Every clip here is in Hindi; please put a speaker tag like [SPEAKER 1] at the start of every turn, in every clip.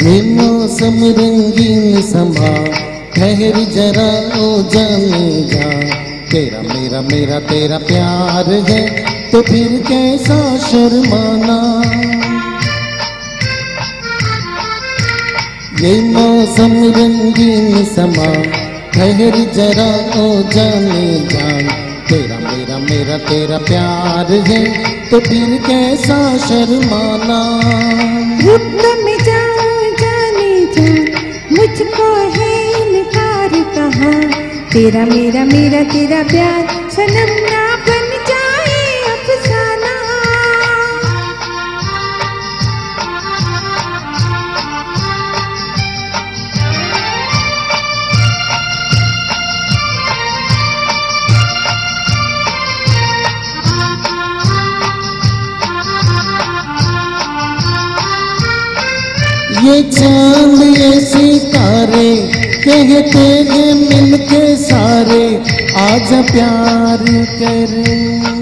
[SPEAKER 1] ये मौसम रंगीन समा, ठहर जरा ओ जाने जा। तेरा मेरा मेरा तेरा प्यार है तो फिर कैसा शर्माना। ये मौसम रंगीन समा, ठहर जरा ओ जाने जा। तेरा मेरा मेरा तेरा प्यार है तो फिर कैसा शर्माना।
[SPEAKER 2] रुक में जाऊं जाने जा, मुझको है इनकार कहाँ। तेरा मेरा मेरा तेरा प्यार सनम ना बन जाए अफसाना।
[SPEAKER 1] ये चांद ये सितारे कहते हैं मिलके सारे, आजा प्यार करे।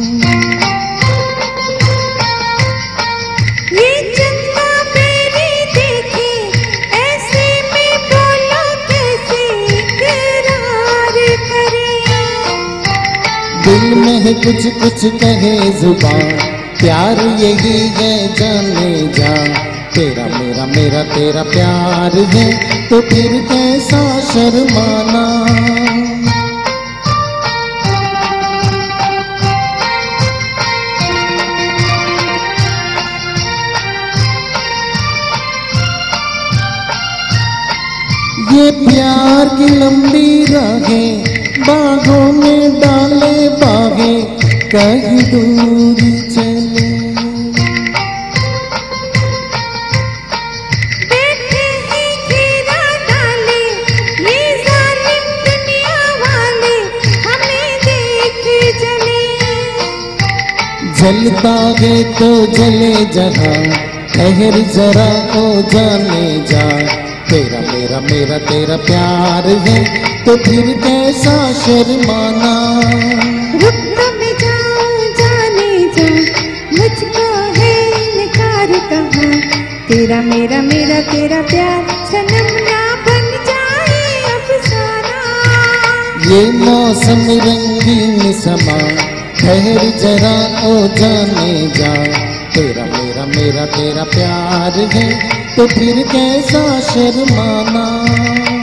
[SPEAKER 2] ये चंदा मेरी देखे ऐसे में बोलो कैसे इकरार करे।
[SPEAKER 1] दिल में है कुछ कुछ कहे जुबान, प्यार यही है जाने जा। तेरा मेरा मेरा तेरा प्यार है तो फिर कैसा शर्माना। ये प्यार की लंबी राहें, बागों में डाले बागे, कहीं दूर चले। जलता है तो जले जहाँ, ठहर जरा ओ जाने जा। तेरा मेरा मेरा तेरा प्यार है तो फिर कैसा शर्माना।
[SPEAKER 2] रुक में जाऊं जाने जा, मुझको है इनकार कहाँ। तेरा मेरा मेरा तेरा प्यार सनम ना बन जाए अफसाना।
[SPEAKER 1] ये मौसम रंगीन समा, ठहर जरा ओ जाने जा। तेरा मेरा मेरा तेरा प्यार है तो फिर कैसा शर्माना।